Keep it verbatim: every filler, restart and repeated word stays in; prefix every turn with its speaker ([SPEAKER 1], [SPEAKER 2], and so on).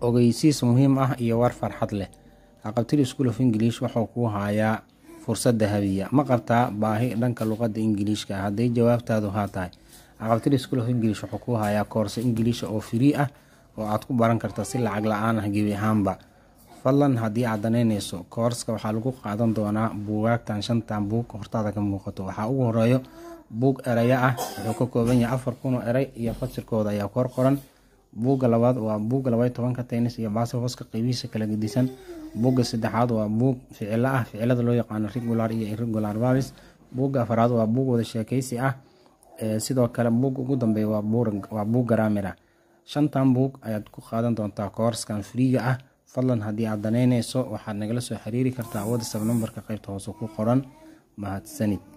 [SPEAKER 1] ogeysiis muhiim ah iyo war farxad leh. Haqabtir School of English wuxuu ku hayaa fursad dahabiya. Ma qabtaa baahi dhanka luqadda Ingiriiska? Hadday jawaabtaadu haa tahay, Haqabtir School of English wuxuu ku hayaa koorso Ingiriis oo free ah oo aad ku baran karto si lacag la'aan ah gebi ahaanba. Fadlan haddii aad danaynayso koorska waxaa lagu qaadan doonaa buugaagtan shantan buug hortaada ka muuqato. Waxaa ugu horeeyo buug eraya ah, wuxuu ka kooban yahay afar kun oo eray iyo fasirkooda ayaa kor qoran. Buugga labaad waa buugga laba iyo tobanka tennis iyo basketball qaybihiisa kala gedisan. Buugga saddexaad waa buug ficilo ah, ficilada loo yaqaan regular iyo irregular verbs. Buugga afraad waa buug wada sheekaysi ah. Ee sidoo kale buugga ugu dambeeya waa buug waa buug grammar ah. Shantan buug ayaad ku qaadan doontaa koorskan free ah. Fadlan haddii aad danaynayso waxaad nagala soo xiriiri kartaa WhatsApp numberka qaybta hoose ku qoran. Mahadsanid.